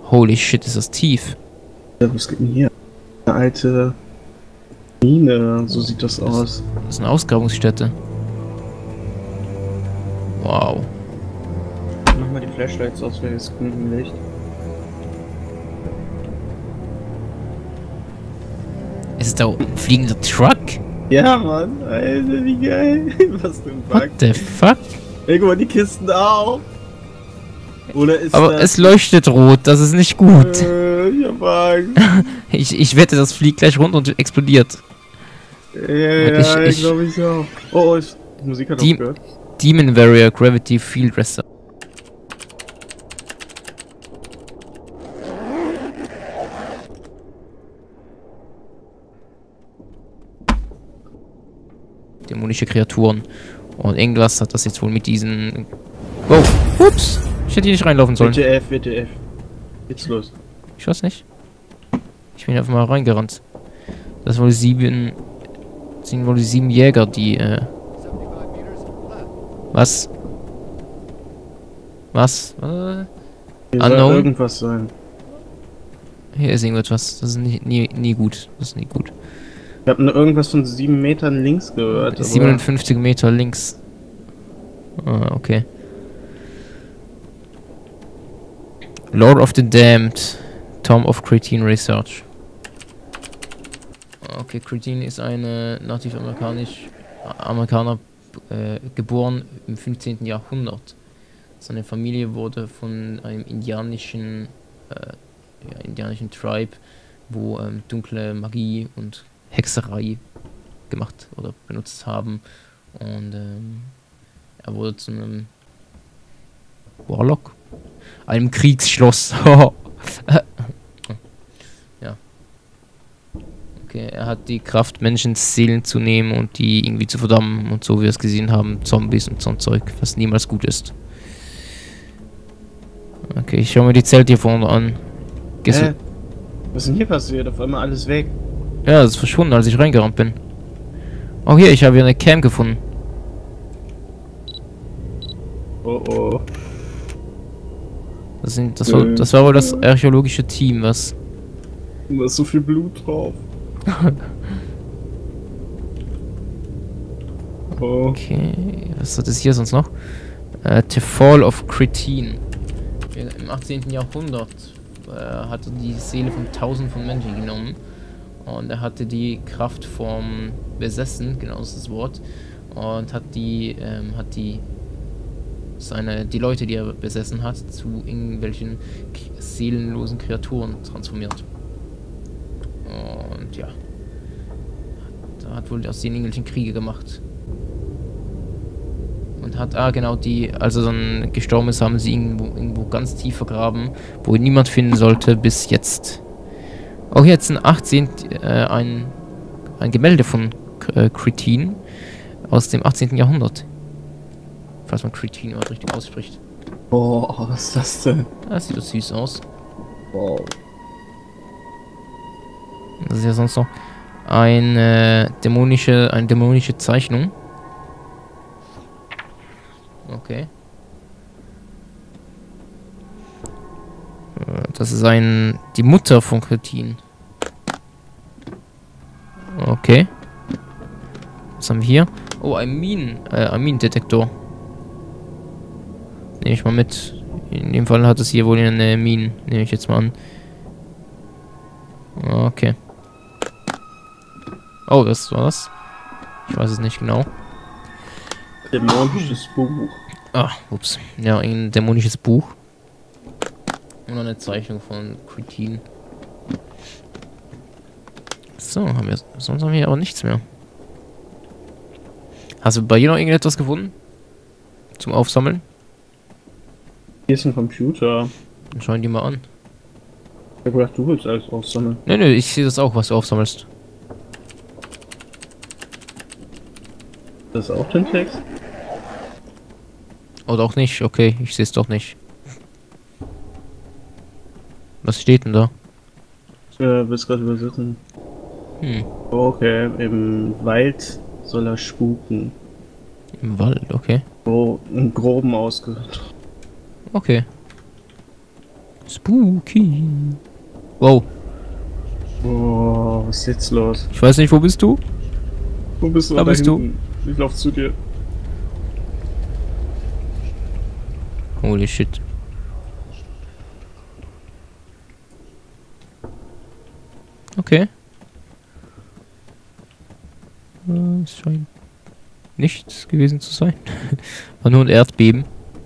Holy shit, ist das tief. Ja, was geht denn hier? Eine alte Mine, so sieht das aus. Das ist eine Ausgrabungsstätte. Wow. Mach mal die Flashlights aus, weil es kommt im Licht. Ist da ein fliegender Truck? Ja, Mann, Alter, wie geil. Was für ein Bug. What the fuck? Ey, guck mal, die Kisten auch. Oder ist Aber das... es leuchtet rot, das ist nicht gut. Ich hab Angst. Ich wette, das fliegt gleich runter und explodiert. Ja, ich glaube ich auch. Oh, die Musik hat aufgehört. Demon Warrior Gravity Field Rester. Dämonische Kreaturen. Und irgendwas hat das jetzt wohl mit diesen... Wow, ups! Ich hätte hier nicht reinlaufen sollen. WTF. Geht's los. Ich weiß nicht. Ich bin einfach mal reingerannt. Das sind wohl sieben Jäger, die, Was? Was? Hier soll Unknown? irgendwas sein. Hier ist irgendetwas. Das ist nie gut. Das ist nie gut. Ich habe nur irgendwas von 7 Metern links gehört. 57 Meter links. Ah, okay. Lord of the Damned. Tomb of Cretin Research. Okay, Cretin ist eine Amerikaner, geboren im 15. Jahrhundert. Seine Familie wurde von einem indianischen Tribe, wo dunkle Magie und Hexerei gemacht oder benutzt haben. Und er wurde zu einem Warlock? Einem Kriegsschloss. Ja. Okay, er hat die Kraft, Menschens Seelen zu nehmen und die irgendwie zu verdammen. Und so wie wir es gesehen haben, Zombies und so ein Zeug, was niemals gut ist. Okay, ich schaue mir die Zelte hier vorne an. Was ist denn hier passiert? Auf einmal alles weg. Ja, das ist verschwunden, als ich reingerannt bin. Oh, hier, ich habe hier eine Cam gefunden. Oh oh. Das war wohl das archäologische Team, was... Da ist so viel Blut drauf. Oh. Okay, was hat es hier sonst noch? The Fall of Cretin. Im 18. Jahrhundert hatte die Seele von Tausenden von Menschen genommen. Und er hatte die Kraftform besessen, genau ist das Wort. Und hat die Leute, die er besessen hat, zu irgendwelchen seelenlosen Kreaturen transformiert. Und ja. Da hat wohl aus denen irgendwelchen Kriege gemacht. Und hat, genau, als er dann gestorben ist, haben sie irgendwo ganz tief vergraben, wo ihn niemand finden sollte, bis jetzt. Auch jetzt ein Gemälde von Cretin aus dem 18. Jahrhundert. Falls man Cretin immer richtig ausspricht. Boah, was ist das denn? Das sieht doch süß aus. Wow. Das ist ja sonst noch eine dämonische Zeichnung. Okay. Das ist die Mutter von Cretin. Okay. Was haben wir hier? Oh, ein Minendetektor. Nehme ich mal mit. In dem Fall hat es hier wohl eine Mine. Nehme ich jetzt mal an. Okay. Oh, das war's. Ich weiß es nicht genau. Dämonisches Buch. Ah, ups. Ja, ein dämonisches Buch. Und eine Zeichnung von Cretin. So, sonst haben wir hier aber nichts mehr. Hast du bei dir noch irgendetwas gefunden? Zum Aufsammeln? Hier ist ein Computer. Dann schauen die mal an. Ich hab gedacht, du willst alles aufsammeln. Nö, ich sehe das auch, was du aufsammelst. Das ist auch den Text? Oder auch nicht, okay, ich sehe es doch nicht. Was steht denn da? Willst gerade übersetzen. Oh, okay, im Wald soll er spuken. Im Wald, okay. So im Groben ausgehört. Okay. Spooky. Wow. Oh, was ist jetzt los? Ich weiß nicht, wo bist du? Wo bist du? Da bist du. Hinten. Ich lauf zu dir. Holy shit. Okay. Es scheint nichts gewesen zu sein. War nur ein Erdbeben.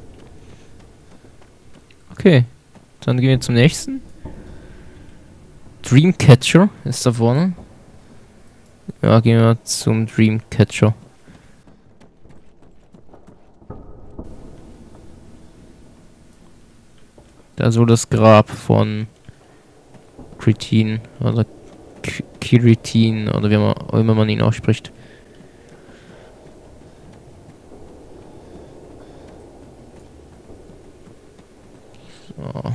Okay. Dann gehen wir zum nächsten. Dreamcatcher ist da vorne. Ja, gehen wir zum Dreamcatcher. Da so das Grab von Cretin oder Kiritin oder wie auch immer man ihn ausspricht. So.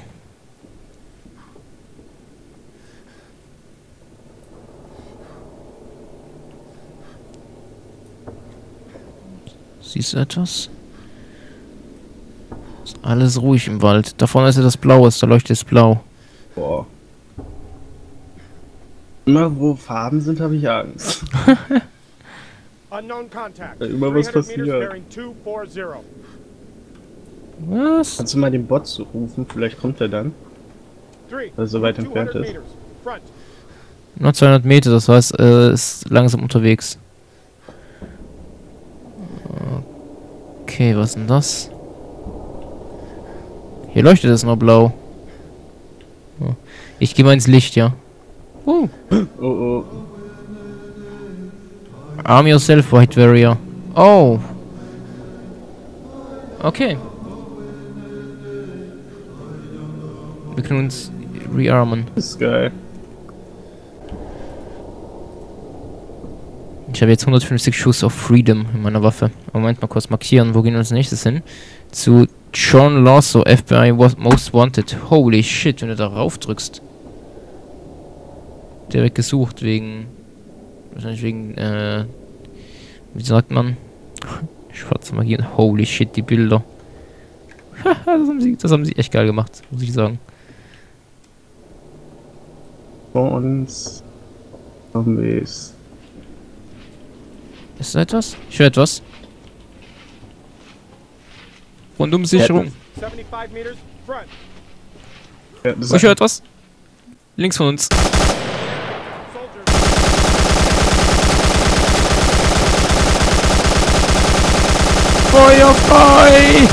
Siehst du etwas? Ist alles ruhig im Wald. Da vorne ist ja das Blaue, da leuchtet es blau. Boah. Immer wo Farben sind, habe ich Angst. Immer was passiert. Was? Kannst du mal den Bot rufen? Vielleicht kommt er dann. Weil er so weit entfernt ist. Nur 200 Meter, das heißt, ist langsam unterwegs. Okay, was ist denn das? Hier leuchtet es noch blau. Ich gehe mal ins Licht, ja. Oh oh. Arm yourself, White Warrior. Oh. Okay. Wir können uns rearmen. Das ist geil. Ich habe jetzt 150 Schuss auf Freedom in meiner Waffe. Moment mal kurz markieren. Wo gehen wir als nächstes hin? Zu John Lasso, FBI Most Wanted. Holy shit, wenn du da rauf drückst. Direkt gesucht wegen... Wahrscheinlich wegen, wie sagt man? Schwarze Magie. Holy shit, die Bilder. das haben sie echt geil gemacht, muss ich sagen. Vor uns Zombies. Ist da etwas? Ich höre etwas. Rundumsicherung. Ja, Ich höre etwas. Links von uns. Feuer frei!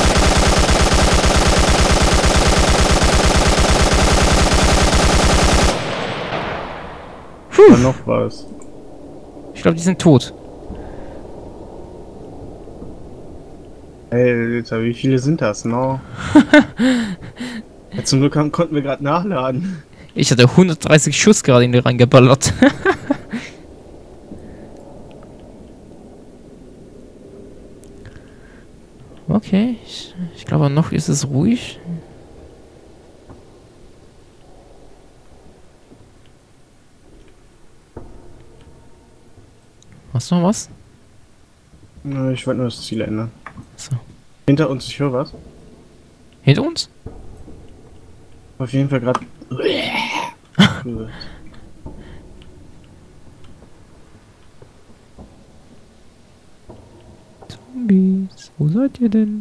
Da noch was. Ich glaube, die sind tot. Ey, Alter, wie viele sind das? No? Ja, zum Glück konnten wir gerade nachladen. Ich hatte 130 Schuss gerade in die reingeballert. Okay, ich glaube noch ist es ruhig. Hast du noch was? Ich wollte nur das Ziel ändern. So. Hinter uns, ich höre was. Hinter uns? Auf jeden Fall gerade. Zombies, wo seid ihr denn?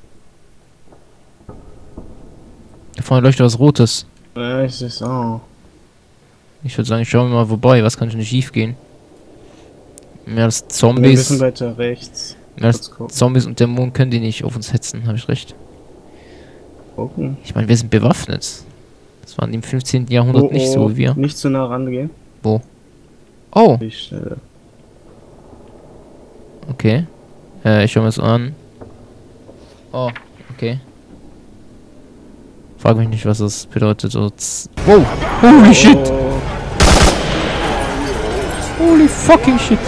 Da vorne leuchtet was Rotes. Ja, ich seh's auch. Ich würde sagen, ich schaue mal vorbei, was kann schon nicht schief gehen? Mehr als Ein Zombies. bisschen weiter rechts. Mehr als Zombies und Dämonen können die nicht auf uns hetzen, habe ich recht. Gucken. Ich meine, wir sind bewaffnet. Das waren im 15. Jahrhundert nicht so wie wir. Nicht zu nah rangehen. Wo? Oh, Wie schnell. okay. Ich schau mir das an. Oh, okay. Frag mich nicht, was das bedeutet. Wow! Holy shit! Oh. Holy fucking shit!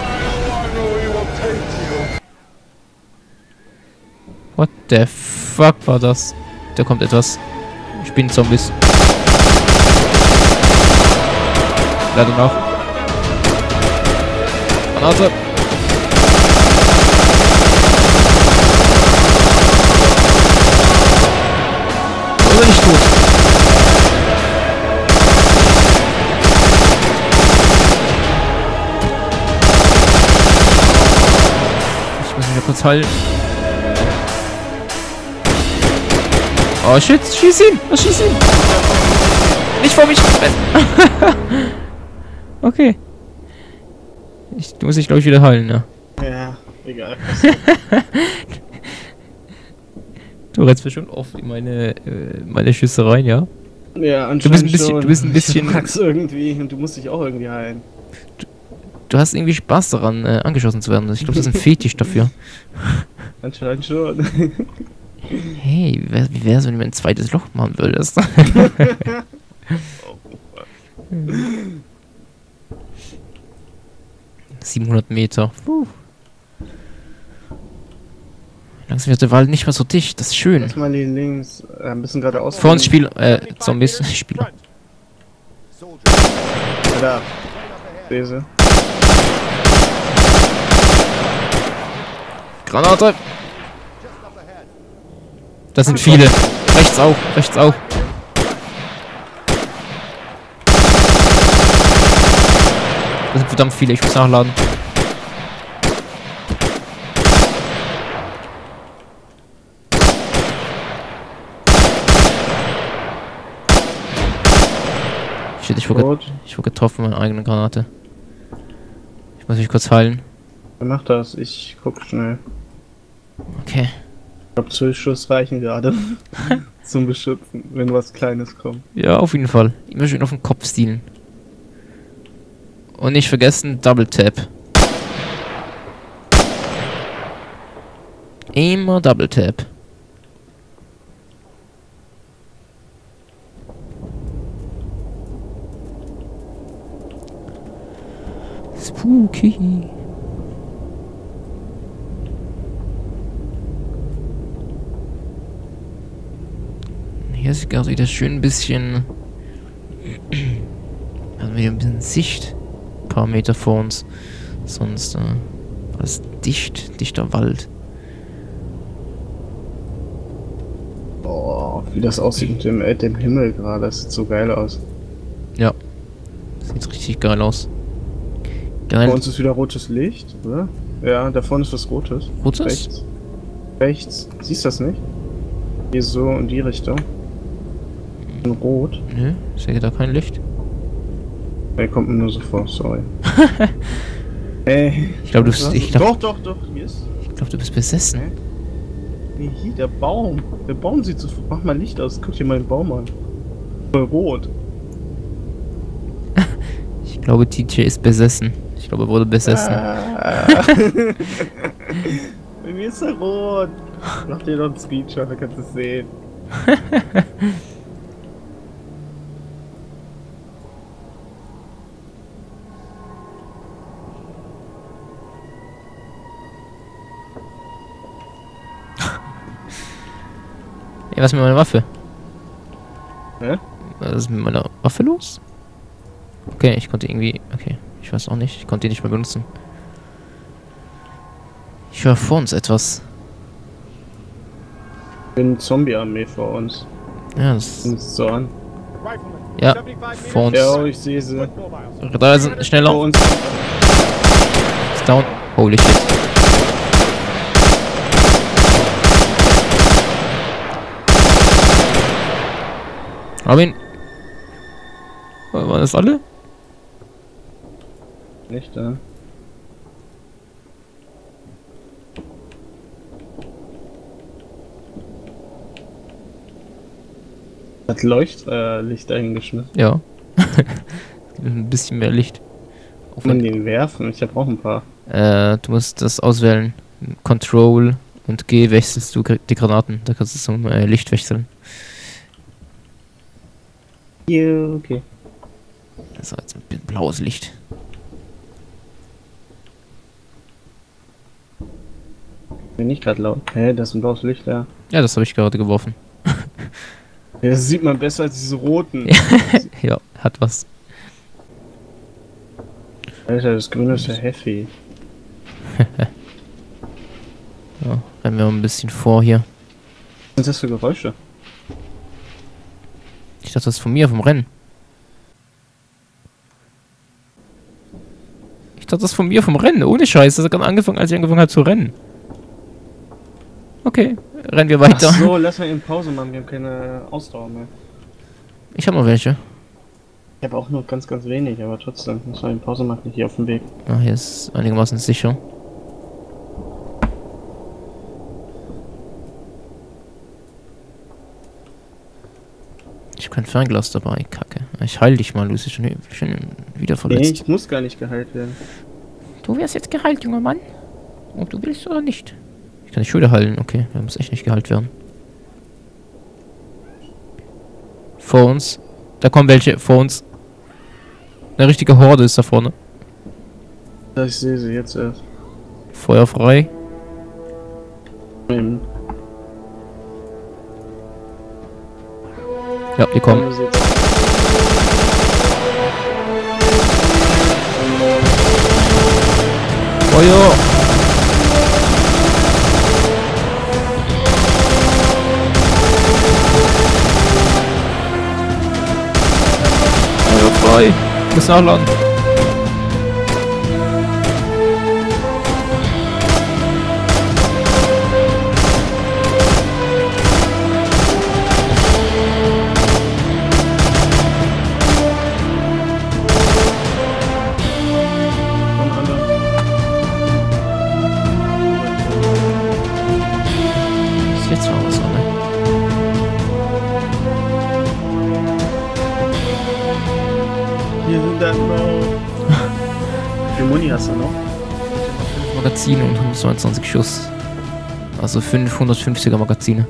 What the fuck war das? Da kommt etwas. Ich bin Zombies. Leider noch. Granate. Oder nicht tot. kurz heilen. Oh shit, schieß ihn! Schieß ihn! Nicht vor mich! Okay. Du musst dich, glaube ich, wieder heilen, ja. Ja, egal. Du rennst mir schon oft in meine Schüsse rein, ja? Ja, Du bist ein bisschen. Ich mag's irgendwie und du musst dich auch irgendwie heilen. Du hast irgendwie Spaß daran, angeschossen zu werden. Ich glaube, das ist ein Fetisch dafür. Anscheinend schon. Hey, wie wär's, wenn du mir ein zweites Loch machen würdest? 700 Meter. Langsam wird der Wald nicht mehr so dicht. Das ist schön. Lass mal hier links. Ein bisschen geradeaus. Vor uns Zombies. Spieler. Da. Lese. Granate! Das sind viele. Rechts auch, rechts auch. Das sind verdammt viele, ich muss nachladen. Shit, ich wurde getroffen mit meiner eigenen Granate. Ich muss mich kurz heilen. Wer macht das? Ich guck schnell. Okay. Ich glaube, 12 Schuss reichen gerade zum Beschützen, wenn was Kleines kommt. Ja, auf jeden Fall. Immer schön auf den Kopf stielen. Und nicht vergessen, Double Tap. Immer Double Tap. Spooky. Hier ist gerade wieder schön ein bisschen. Haben wir ein bisschen Sicht. Ein paar Meter vor uns. Sonst alles dichter Wald. Boah, wie das aussieht mit dem Himmel gerade. Das sieht so geil aus. Ja. Sieht richtig geil aus. Geil. Vor uns ist wieder rotes Licht, oder? Ja, da vorne ist was Rotes. Rotes? Rechts. Rechts. Siehst du das nicht? Hier so in die Richtung. In Rot. Nö, ich sehe da kein Licht. Der kommt mir nur so vor, sorry. Ey. Ich glaube, Doch, hier ist. Ich glaube, du bist besessen. Nee, hier, der Baum. Der Baum sieht so. Mach mal Licht aus, guck dir mal den Baum an. Voll rot. Ich glaube, TJ ist besessen. Ich glaube, er wurde besessen. Bei mir ist er rot. Mach dir doch einen Screenshot, dann kannst du es sehen. Ey, was ist mit meiner Waffe? Hä? Was ist mit meiner Waffe los? Okay, ich konnte irgendwie. Okay, ich weiß auch nicht. Ich konnte die nicht mehr benutzen. Ich höre vor uns etwas. Eine Zombie-Armee vor uns. Ja, das Sieht so an. Ja, vor uns. Ja, ich sehe sie. Da sind schneller. Vor uns. Ist down. Holy shit. Robin. Waren das alle? Nicht da. Hat Leuchtlicht eingeschmissen. Ja. Ein bisschen mehr Licht. Kann man den werfen? Ich habe auch ein paar. Du musst das auswählen. Control und G wechselst du die Granaten. Da kannst du zum Licht wechseln. Ja, okay. Das war jetzt ein bisschen blaues Licht. Bin ich gerade laut. Hä, das ist ein blaues Licht, ja. Ja, das habe ich gerade geworfen. Ja, das sieht man besser als diese roten. Ja, hat was. Alter, das Grüne ist ja heavy. Ja, rennen wir mal ein bisschen vor hier. Was sind das für Geräusche? Ich dachte, das ist von mir, vom Rennen. Ich dachte, das ist von mir, vom Rennen. Ohne Scheiß. Das hat gerade angefangen, als ich angefangen habe zu rennen. Okay, rennen wir weiter. Ach so, lass mal eben Pause machen, wir haben keine Ausdauer mehr. Ich habe noch welche. Ich habe auch nur ganz wenig, aber trotzdem, lass mal eben Pause machen, hier auf dem Weg. Ah, hier ist einigermaßen sicher. Ich habe kein Fernglas dabei, Kacke. Ich heil dich mal, du bist schon wieder Nee, verletzt. ich muss gar nicht geheilt werden. Du wirst jetzt geheilt, junger Mann. Ob du willst oder nicht. Ich kann dich schon wieder heilen, okay. Wir müssen echt nicht geheilt werden. Vor uns. Da kommen welche, vor uns. Eine richtige Horde ist da vorne. Ja, ich sehe sie jetzt erst. Feuer frei. Eben. Ja, die kommen. Feuer! Feuer frei! Muss nachladen! Ist jetzt mal was, oder? Hier sind dann noch. Wie viel Muni hast du noch? 5 Magazine und 129 Schuss. Also 550er Magazine.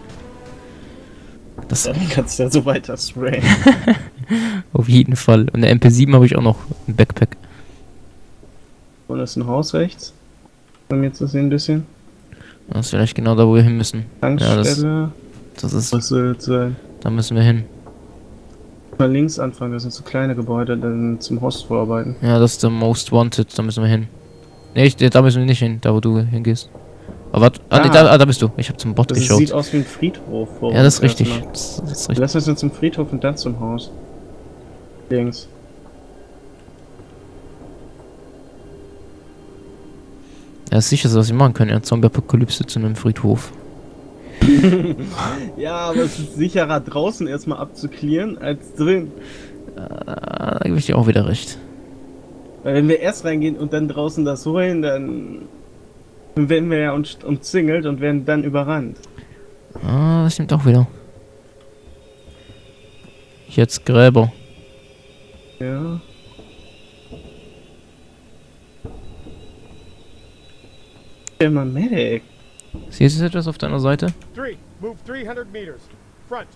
Das Dann kannst du ja so weiter sprayen. auf jeden Fall. Und eine MP7 habe ich auch noch im Backpack. Und das ist ein Haus rechts. Bei mir zu sehen ein bisschen. Das ist vielleicht genau da, wo wir hin müssen. Tankstelle. Das ist. Was soll das sein? Da müssen wir hin. Mal links anfangen, das sind so kleine Gebäude, dann zum Host vorarbeiten. Ja, das ist der Most Wanted, da müssen wir hin. Nee, da müssen wir nicht hin, da wo du hingehst. Aber warte, nee, da bist du. Ich habe zum Bot Das geschaut. sieht aus wie ein Friedhof. Ja, das ist richtig. Das ist richtig. Lass uns jetzt zum Friedhof und dann zum Haus. Links. Ja, ist sicher, was wir machen können. Ja, Zombie-Apokalypse zu einem Friedhof. Ja, aber es ist sicherer draußen erstmal abzuklären als drin. Da gebe ich dir auch wieder recht. Weil wenn wir erst reingehen und dann draußen das holen, dann werden wir ja umzingelt und werden dann überrannt. Ah, das stimmt auch wieder. Jetzt Gräber. Ja. Immer Medic. Siehst du etwas auf deiner Seite? 3, move 300 meters. Front.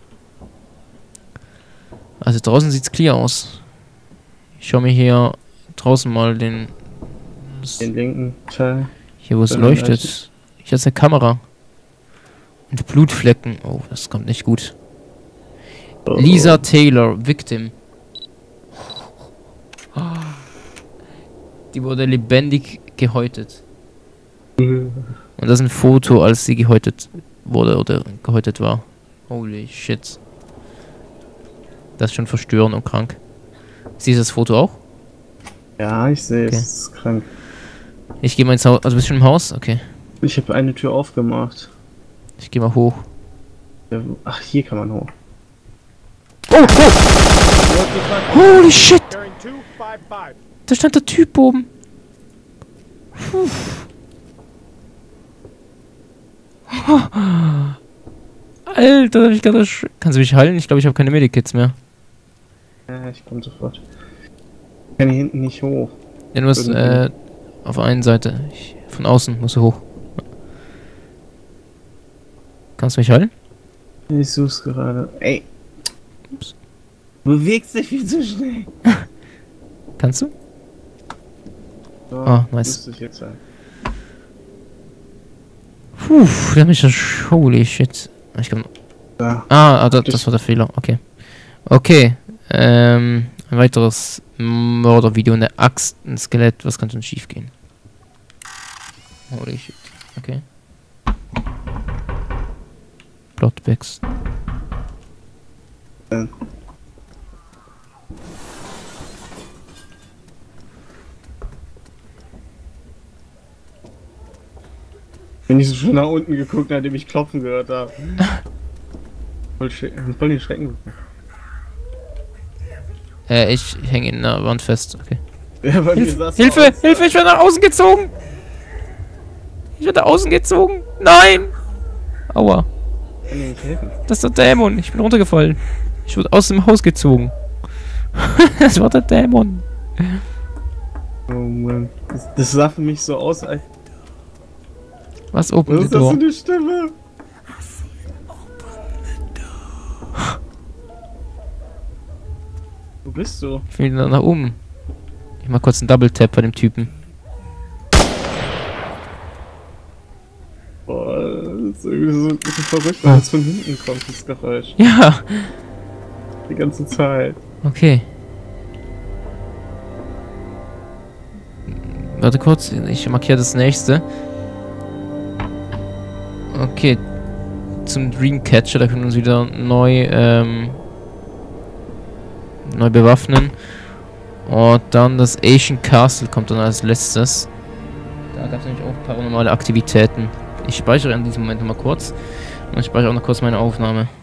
Also draußen sieht's clear aus. Ich schau mir hier draußen mal den linken Teil. hier, wo es Dann leuchtet. Hier ist eine Kamera. Und Blutflecken. Oh, das kommt nicht gut. Oh. Lisa Taylor, Victim. Die wurde lebendig gehäutet. Und das ist ein Foto, als sie gehäutet wurde oder gehäutet war. Holy shit. Das ist schon verstörend und krank. Siehst du das Foto auch? Ja, ich sehe Okay. es. Ist krank. Ich gehe mal ins Haus. Also bist du schon im Haus? Okay. Ich habe eine Tür aufgemacht. Ich gehe mal hoch. Ja, ach, hier kann man hoch. Oh, oh! Holy shit! Bearing 255. Da stand der Typ oben. Puh. Alter, ich gerade. Kannst du mich heilen? Ich glaube, ich habe keine Medikits mehr. Ja, ich komme sofort. Ich kann hier hinten nicht hoch. Ja, du musst auf der einen Seite. Von außen musst du hoch. Kannst du mich heilen? Ich such's gerade. Ey. Ups. Du bewegst dich viel zu schnell. Kannst du? So, Ah, nice. müsste ich jetzt sein. Puh, da bin ich ja. Holy shit. Ich kann. Da. Das war der Fehler. Okay. Okay. Ein weiteres Mördervideo. Eine Axt, ein Skelett. Was kann schon schief gehen? Holy shit. Okay. Plotbacks. Bin ich so schon nach unten geguckt, nachdem ich Klopfen gehört habe. Voll den Schrecken. Ich hänge in der Wand fest. Okay. Ja, bei mir Hilfe! sah's Hilfe! aus. Hilfe! Ich werde nach außen gezogen! Ich werde nach außen gezogen! Nein! Aua. Kann dir nicht helfen. Das ist der Dämon. Ich bin runtergefallen. Ich wurde aus dem Haus gezogen. Das war der Dämon. Oh Mann. Das sah für mich so aus, als... Was open Was the ist das für door? eine Stimme? Wo bist du? Ich will wieder nach oben. Ich mach kurz einen Double Tap bei dem Typen. Boah, das ist irgendwie so ein bisschen verrückt, weil es von hinten kommt, das Geräusch. Ja. Die ganze Zeit. Okay. Warte kurz, ich markiere das nächste. Okay. Zum Dreamcatcher, da können wir uns wieder neu bewaffnen. Und dann das Asian Castle kommt dann als letztes. Da gab es nämlich auch paranormale Aktivitäten. Ich speichere in diesem Moment mal kurz. Und ich speichere auch noch kurz meine Aufnahme.